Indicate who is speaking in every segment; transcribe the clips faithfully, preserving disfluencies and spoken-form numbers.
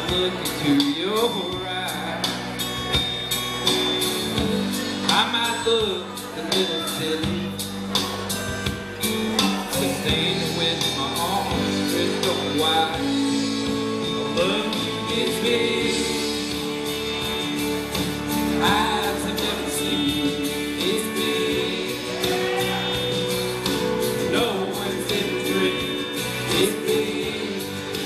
Speaker 1: look into your eyes, I might look a little silly, but standing with my arms stretched open wide. I love you this big, eyes have never seen this big. No one's ever dreamed this big.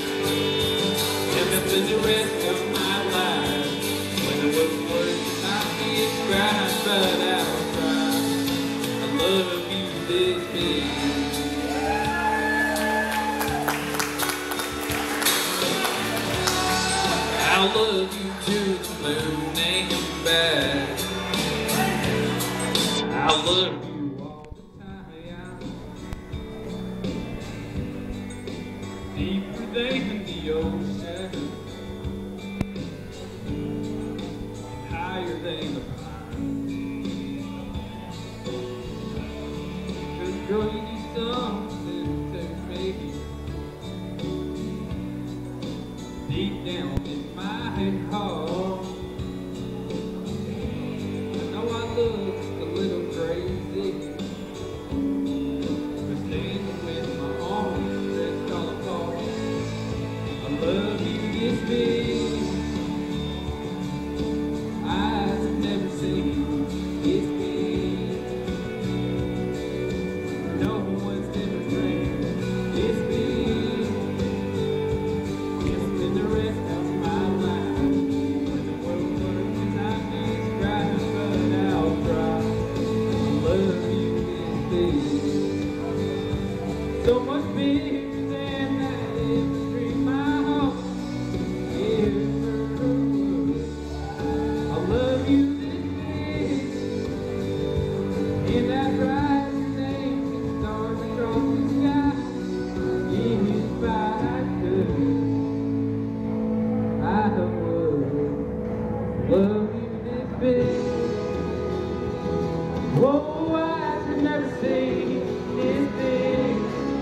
Speaker 1: Never spend the rest of my life when the world was not being cried, but I'll try. I love you this big. I'll love you to the moon and back. I'll love you all the time, deeper than the ocean, higher than the pine. 'Cause girl, you need something to make it deep down in my heart. I know I look a little crazy, but standing with my arms stretched all apart. I love you this big, eyes have never seen this big. No one's ever dreamed this big. It's been the rest of my life when the world was cannot be described, but I'll try. I love you this big, so much bigger than I ever dreamed my heart ever would. I love you this big, in that rising naked stars across the sky. If I could, I would love you this big. Whoa, eyes have never seen this big.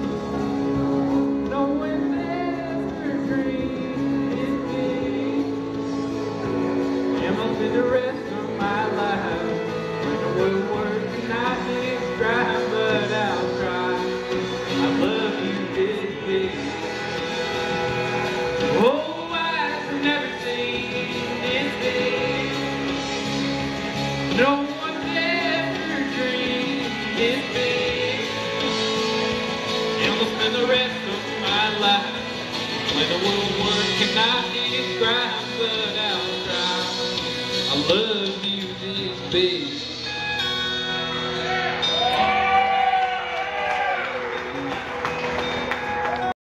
Speaker 1: No one's ever dreamed this big. And I'll spend the rest of my life when the world words cannot describe, but I'll try. I love you this big. Oh, eyes have never seen this big. No one's ever dreamed this big. And we'll spend the rest of my life when the world word cannot be described, but I'll try. I love you this big.